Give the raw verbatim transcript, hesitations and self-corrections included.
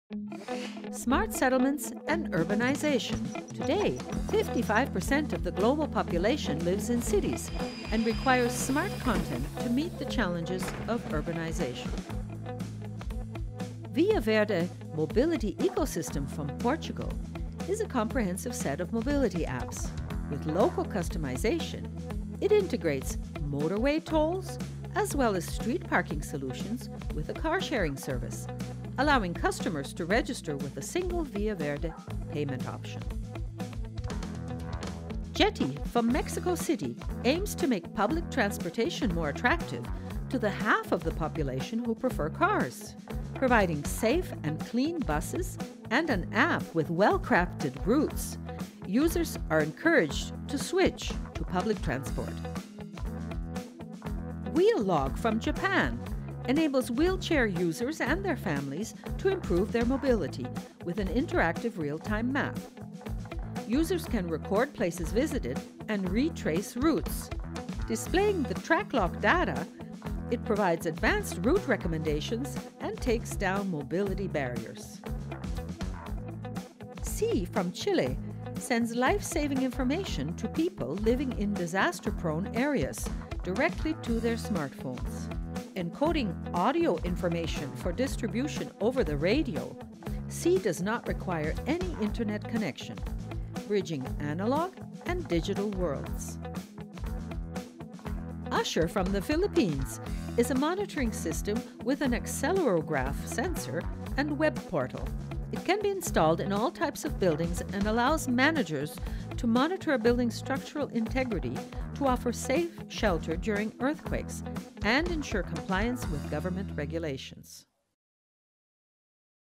Smart settlements and urbanization. Today, fifty-five percent of the global population lives in cities and requires smart content to meet the challenges of urbanization. Via Verde Mobility Ecosystem from Portugal is a comprehensive set of mobility apps. With local customization, it integrates motorway tolls as well as street parking solutions with a car-sharing service, allowing customers to register with a single Via Verde payment option. Jetty from Mexico City aims to make public transportation more attractive to the half of the population who prefer cars, providing safe and clean buses and an app with well-crafted routes. Users are encouraged to switch to public transport. Wheellog from Japan enables wheelchair users and their families to improve their mobility with an interactive real-time map. Users can record places visited and retrace routes. Displaying the TrackLock data, it provides advanced route recommendations and takes down mobility barriers. C from Chile sends life-saving information to people living in disaster-prone areas directly to their smartphones. Encoding audio information for distribution over the radio, C does not require any internet connection, bridging analog and digital worlds. Usher from the Philippines is a monitoring system with an accelegraph sensor and web portal. It can be installed in all types of buildings and allows managers to monitor a building's structural integrity to offer safe shelter during earthquakes and ensure compliance with government regulations.